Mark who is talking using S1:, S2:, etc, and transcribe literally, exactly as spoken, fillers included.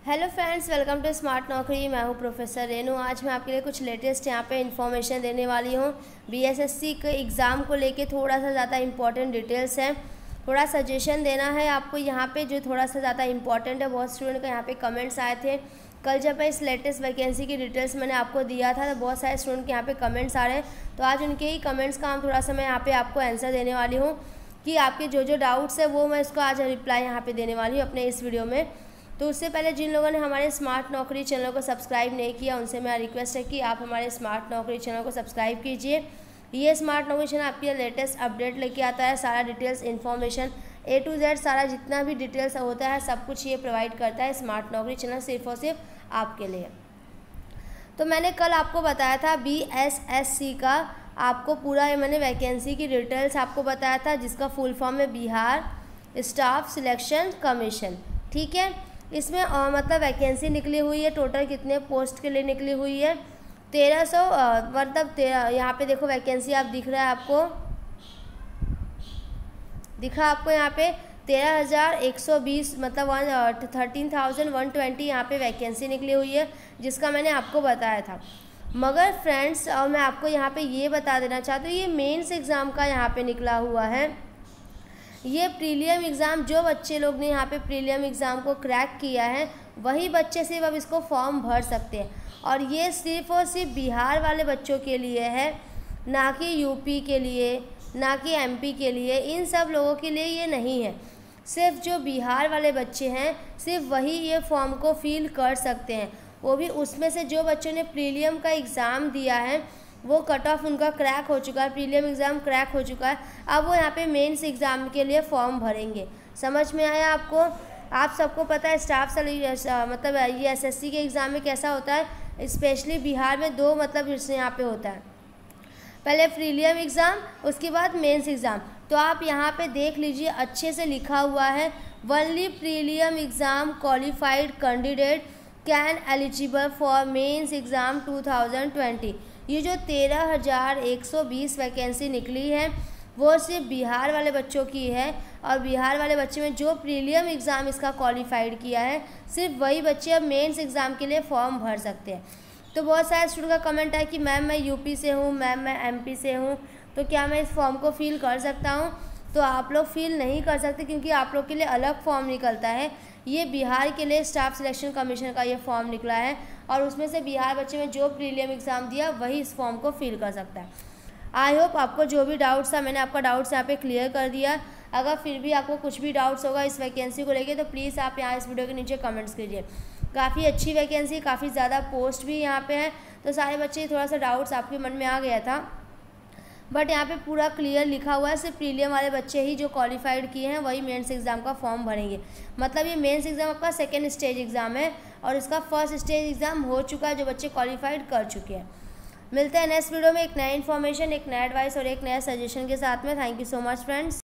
S1: Hello friends, welcome to smart Naukri. मैं हूं professor Renu. आज मैं आपके लिए कुछ लेटेस्ट यहाँ पे इन्फॉर्मेशन देने वाली हूँ। बीएसएससी के एग्ज़ाम को लेके थोड़ा सा ज़्यादा इम्पॉर्टेंट डिटेल्स है, थोड़ा सजेशन देना है आपको यहाँ पे जो थोड़ा सा ज़्यादा इम्पॉर्टेंट है। बहुत स्टूडेंट का यहाँ पे कमेंट्स आए थे। कल जब मैं इस लेटेस्ट वैकेंसी की डिटेल्स मैंने आपको दिया था तो बहुत सारे स्टूडेंट के यहाँ पे कमेंट्स आ रहे हैं, तो आज उनके ही कमेंट्स का हम थोड़ा सा मैं यहाँ पे आपको आंसर देने वाली हूँ कि आपके जो जो डाउट्स है वो मैं इसको आज रिप्लाई यहाँ पे देने वाली हूँ अपने इस वीडियो में। तो उससे पहले जिन लोगों ने हमारे स्मार्ट नौकरी चैनल को सब्सक्राइब नहीं किया उनसे मेरा रिक्वेस्ट है कि आप हमारे स्मार्ट नौकरी चैनल को सब्सक्राइब कीजिए। ये स्मार्ट नौकरी चैनल आपके लेटेस्ट अपडेट लेके आता है, सारा details information A to Z सारा जितना भी डिटेल्स होता है सब कुछ ये प्रोवाइड करता है स्मार्ट नौकरी चैनल, सिर्फ और सिर्फ आपके लिए। तो मैंने कल आपको बताया था बी एस एस सी का आपको पूरा मैंने वैकेंसी की डिटेल्स आपको बताया था, जिसका फुल फॉर्म है बिहार स्टाफ सिलेक्शन कमीशन। ठीक है, इसमें आ, मतलब वैकेंसी निकली हुई है, टोटल कितने पोस्ट के लिए निकली हुई है तेरह सौ, मतलब तेरह यहाँ पे देखो वैकेंसी आप दिख रहा है आपको, दिखा आपको यहाँ पे तेरह हज़ार एक सौ बीस मतलब one thirteen thousand one twenty यहाँ पे वैकेंसी निकली हुई है, जिसका मैंने आपको बताया था। मगर फ्रेंड्स और मैं आपको यहाँ पे ये बता देना चाहती हूँ, ये मेंस एग्ज़ाम का यहाँ पे निकला हुआ है। ये प्रीलियम एग्ज़ाम जो बच्चे लोग ने यहाँ पे प्रीलियम एग्ज़ाम को क्रैक किया है वही बच्चे सिर्फ अब इसको फॉर्म भर सकते हैं, और ये सिर्फ और सिर्फ बिहार वाले बच्चों के लिए है, ना कि यूपी के लिए, ना कि एमपी के लिए। इन सब लोगों के लिए ये नहीं है, सिर्फ जो बिहार वाले बच्चे हैं सिर्फ वही ये फॉर्म को फिल कर सकते हैं। वो भी उसमें से जो बच्चों ने प्रीलियम का एग्ज़ाम दिया है वो कट ऑफ उनका क्रैक हो चुका है, प्रीलियम एग्ज़ाम क्रैक हो चुका है, अब वो यहाँ पे मेंस एग्ज़ाम के लिए फॉर्म भरेंगे। समझ में आया आपको? आप सबको पता है स्टाफ मतलब ये एसएससी के एग्ज़ाम में कैसा होता है, स्पेशली बिहार में दो मतलब इससे यहाँ पे होता है, पहले प्रीलियम एग्ज़ाम उसके बाद मेंस एग्ज़ाम। तो आप यहाँ पे देख लीजिए अच्छे से लिखा हुआ है, only prelim exam qualified candidate can eligible for mains exam two thousand twenty. ये जो तेरह हज़ार एक सौ बीस वैकेंसी निकली है वो सिर्फ बिहार वाले बच्चों की है, और बिहार वाले बच्चे में जो प्रीलियम एग्ज़ाम इसका क्वालिफाइड किया है सिर्फ वही बच्चे अब मेंस एग्ज़ाम के लिए फॉर्म भर सकते हैं। तो बहुत सारे स्टूडेंट का कमेंट है कि मैम मैं यूपी से हूँ, मैम मैं एमपी से हूँ, तो क्या मैं इस फॉर्म को फिल कर सकता हूँ? तो आप लोग फिल नहीं कर सकते, क्योंकि आप लोग के लिए अलग फॉर्म निकलता है। ये बिहार के लिए स्टाफ सिलेक्शन कमीशन का ये फॉर्म निकला है, और उसमें से बिहार बच्चे में जो प्रीलियम एग्ज़ाम दिया वही इस फॉर्म को फिल कर सकता है। आई होप आपको जो भी डाउट्स था मैंने आपका डाउट्स यहाँ पे क्लियर कर दिया। अगर फिर भी आपको कुछ भी डाउट्स होगा इस वैकेंसी को लेके तो प्लीज़ आप यहाँ इस वीडियो के नीचे कमेंट्स कीजिए। काफ़ी अच्छी वैकेंसी, काफ़ी ज़्यादा पोस्ट भी यहाँ पे है, तो सारे बच्चे थोड़ा सा डाउट्स आपके मन में आ गया था, बट यहाँ पे पूरा क्लियर लिखा हुआ है सिर्फ प्रीलियम वाले बच्चे ही जो क्वालिफाइड किए हैं वही मेंस एग्ज़ाम का फॉर्म भरेंगे। मतलब ये मेंस एग्ज़ाम आपका सेकेंड स्टेज एग्ज़ाम है और इसका फर्स्ट स्टेज एग्ज़ाम हो चुका है जो बच्चे क्वालिफाइड कर चुके हैं। मिलते हैं नेक्स्ट वीडियो में एक नया इन्फॉर्मेशन, एक नया एडवाइस और एक नया सजेशन के साथ में। Thank you so much friends.